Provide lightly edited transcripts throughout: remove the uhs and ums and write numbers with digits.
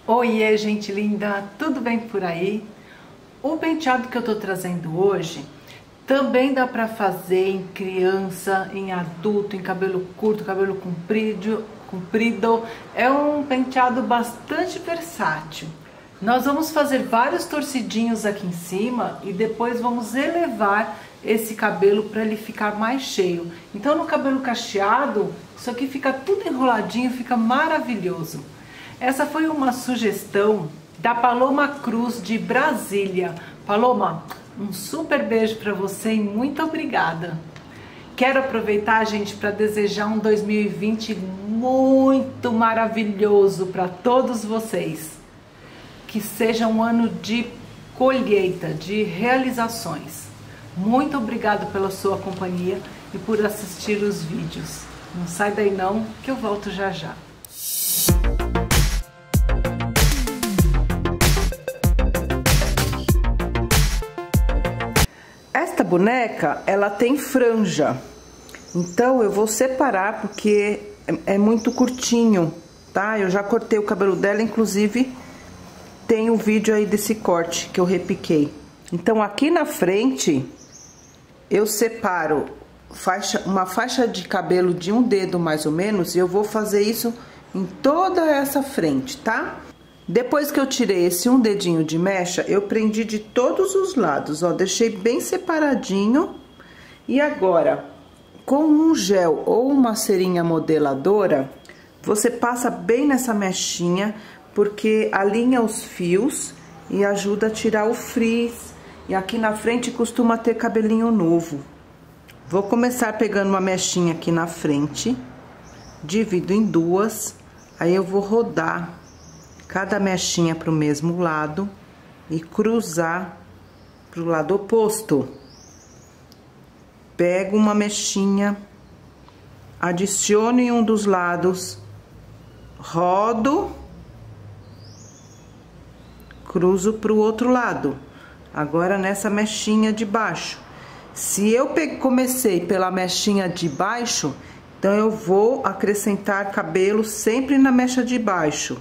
Oiê, gente linda, tudo bem por aí? O penteado que eu tô trazendo hoje também dá pra fazer em criança, em adulto, em cabelo curto, cabelo comprido. É um penteado bastante versátil. Nós vamos fazer vários torcidinhos aqui em cima e depois vamos elevar esse cabelo para ele ficar mais cheio. Então no cabelo cacheado, isso aqui fica tudo enroladinho, fica maravilhoso. Essa foi uma sugestão da Paloma Cruz de Brasília. Paloma, um super beijo para você e muito obrigada. Quero aproveitar, gente, para desejar um 2020 muito maravilhoso para todos vocês. Que seja um ano de colheita, de realizações. Muito obrigado pela sua companhia e por assistir os vídeos. Não sai daí não, que eu volto já já. Esta boneca, ela tem franja, então eu vou separar porque é muito curtinho, tá? Eu já cortei o cabelo dela, inclusive tem um vídeo aí desse corte que eu repiquei. Então aqui na frente eu separo uma faixa de cabelo de um dedo mais ou menos, e eu vou fazer isso em toda essa frente, tá? Depois que eu tirei esse um dedinho de mecha, eu prendi de todos os lados, ó, deixei bem separadinho. E agora, com um gel ou uma cerinha modeladora, você passa bem nessa mechinha, porque alinha os fios e ajuda a tirar o frizz. E aqui na frente costuma ter cabelinho novo. Vou começar pegando uma mechinha aqui na frente, divido em duas, aí eu vou rodar cada mechinha para o mesmo lado e cruzar para o lado oposto. Pego uma mechinha, adiciono em um dos lados, rodo, cruzo para o outro lado. Agora nessa mechinha de baixo. Se eu comecei pela mechinha de baixo, então eu vou acrescentar cabelo sempre na mecha de baixo.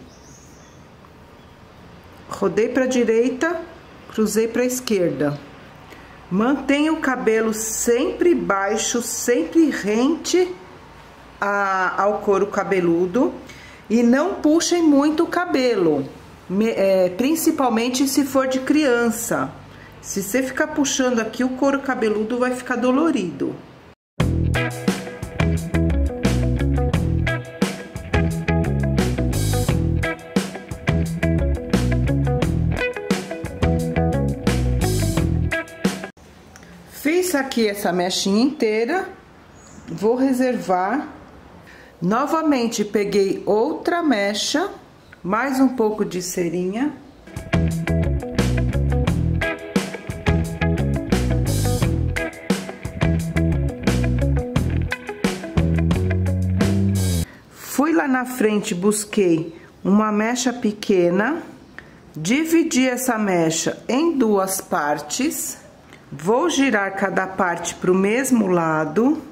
Rodei para a direita, cruzei para a esquerda. Mantenha o cabelo sempre baixo, sempre rente ao couro cabeludo. E não puxem muito o cabelo, principalmente se for de criança. Se você ficar puxando aqui, o couro cabeludo vai ficar dolorido. Fiz aqui essa mechinha inteira, vou reservar. Novamente peguei outra mecha, mais um pouco de cerinha. Fui lá na frente, busquei uma mecha pequena, dividi essa mecha em duas partes. Vou girar cada parte para o mesmo lado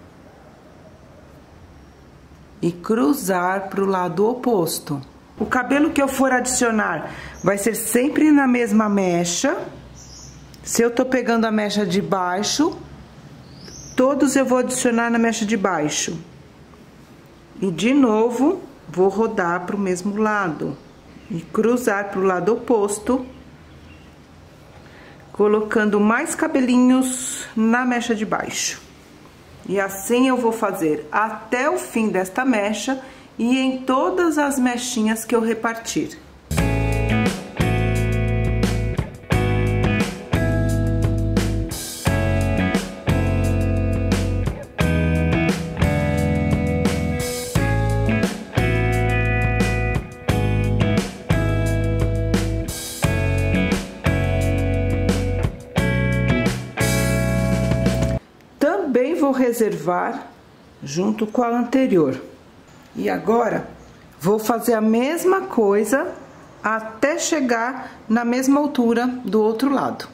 e cruzar para o lado oposto. O cabelo que eu for adicionar vai ser sempre na mesma mecha. Se eu tô pegando a mecha de baixo, todos eu vou adicionar na mecha de baixo. E de novo, vou rodar para o mesmo lado e cruzar para o lado oposto, colocando mais cabelinhos na mecha de baixo. E assim eu vou fazer até o fim desta mecha e em todas as mechinhas que eu repartir. Também vou reservar junto com a anterior. E agora, vou fazer a mesma coisa até chegar na mesma altura do outro lado.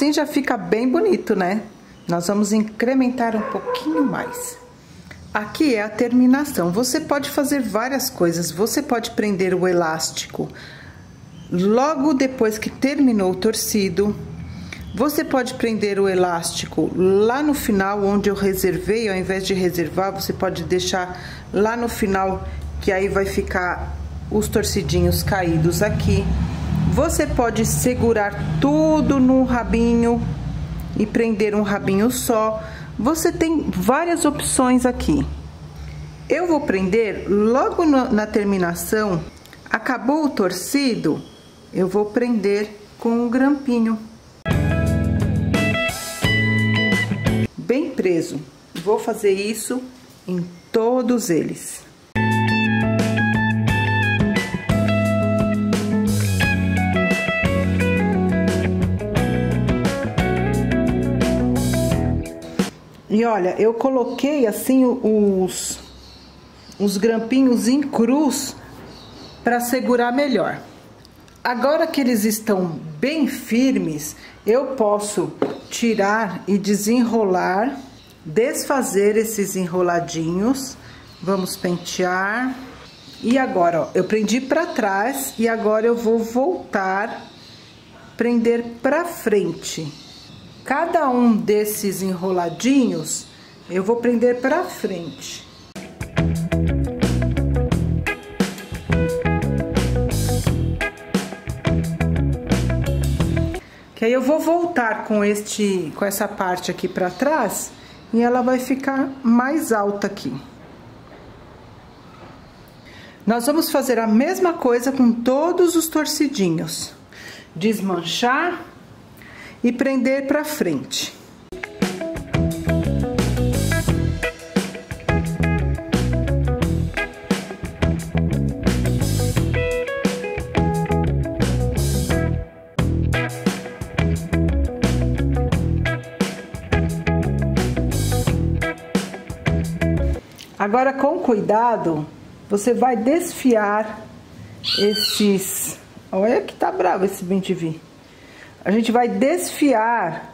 Assim já fica bem bonito, né? Nós vamos incrementar um pouquinho mais. Aqui é a terminação. Você pode fazer várias coisas. Você pode prender o elástico logo depois que terminou o torcido. Você pode prender o elástico lá no final, onde eu reservei. Ao invés de reservar, você pode deixar lá no final, que aí vai ficar os torcidinhos caídos aqui. Você pode segurar tudo no rabinho e prender um rabinho só. Você tem várias opções aqui. Eu vou prender logo na terminação. Acabou o torcido, eu vou prender com um grampinho. Bem preso. Vou fazer isso em todos eles. E olha, eu coloquei assim os grampinhos em cruz para segurar melhor. Agora que eles estão bem firmes, eu posso tirar e desenrolar, desfazer esses enroladinhos. Vamos pentear. E agora, ó, eu prendi para trás e agora eu vou voltar, prender para frente. Cada um desses enroladinhos, eu vou prender para frente. Que aí eu vou voltar com essa parte aqui para trás e ela vai ficar mais alta aqui. Nós vamos fazer a mesma coisa com todos os torcidinhos. Desmanchar e prender para frente. Agora, com cuidado, você vai desfiar esses... Olha que tá bravo esse bem-te-vi. A gente vai desfiar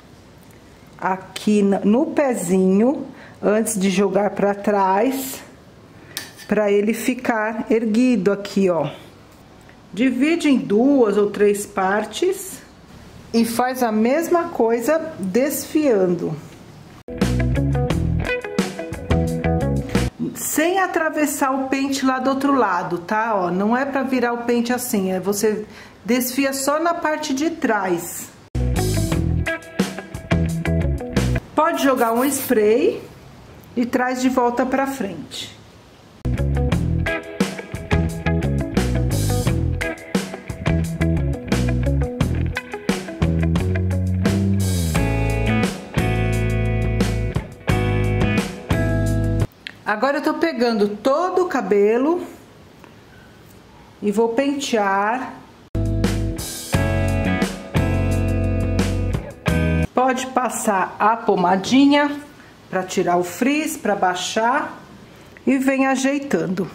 aqui no pezinho, antes de jogar para trás, para ele ficar erguido aqui, ó. Divide em 2 ou 3 partes e faz a mesma coisa desfiando. Sem atravessar o pente lá do outro lado, tá? Ó, não é para virar o pente assim, você desfia só na parte de trás. Pode jogar um spray e traz de volta para frente. Agora eu tô pegando todo o cabelo e vou pentear. Pode passar a pomadinha para tirar o frizz, para baixar e vem ajeitando.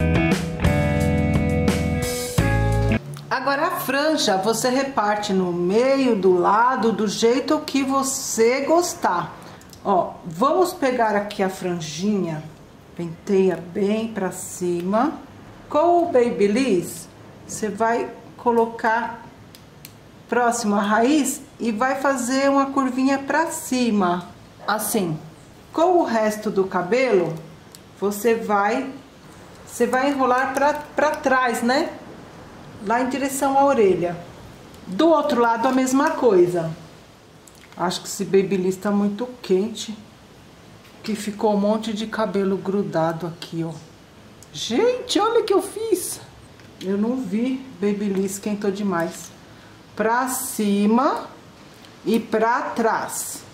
Agora a franja você reparte no meio, do lado, do jeito que você gostar. Ó, vamos pegar aqui a franjinha. Penteia bem pra cima. Com o Babyliss, você vai colocar próximo à raiz e vai fazer uma curvinha pra cima, assim. Com o resto do cabelo, você vai enrolar pra trás, né? Lá em direção à orelha. Do outro lado, a mesma coisa. Acho que esse Babyliss tá muito quente, que ficou um monte de cabelo grudado aqui, ó. Gente, olha o que eu fiz. Eu não vi, Babyliss esquentou demais. Pra cima e pra trás.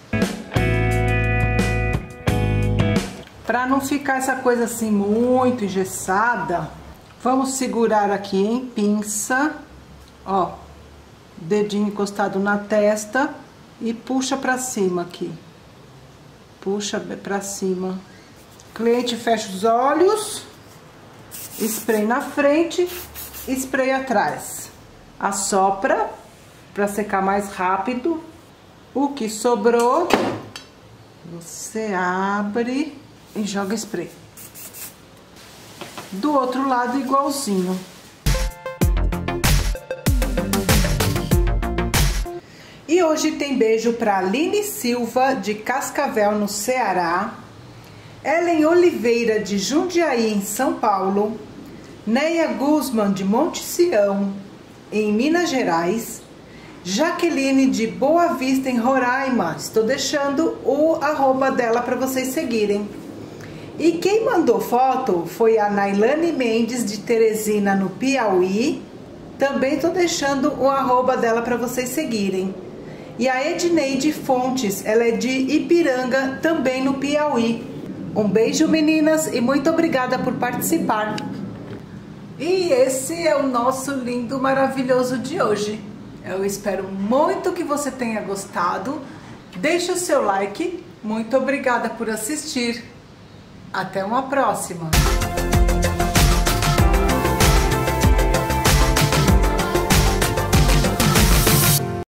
Pra não ficar essa coisa assim muito engessada, vamos segurar aqui em pinça, ó. Dedinho encostado na testa e puxa pra cima aqui. Puxa pra cima. Cliente fecha os olhos. Spray na frente, spray atrás. Assopra pra secar mais rápido. O que sobrou, você abre e joga spray. Do outro lado, igualzinho. E hoje tem beijo para Aline Silva, de Cascavel, no Ceará. Ellen Oliveira, de Jundiaí, em São Paulo. Neia Guzman, de Monte Sião, em Minas Gerais. Jaqueline, de Boa Vista, em Roraima. Estou deixando o arroba dela para vocês seguirem. E quem mandou foto foi a Nailane Mendes, de Teresina, no Piauí. Também estou deixando o arroba dela para vocês seguirem. E a Edneide Fontes, ela é de Ipiranga, também no Piauí. Um beijo, meninas, e muito obrigada por participar. E esse é o nosso lindo, maravilhoso de hoje. Eu espero muito que você tenha gostado. Deixe o seu like. Muito obrigada por assistir. Até uma próxima.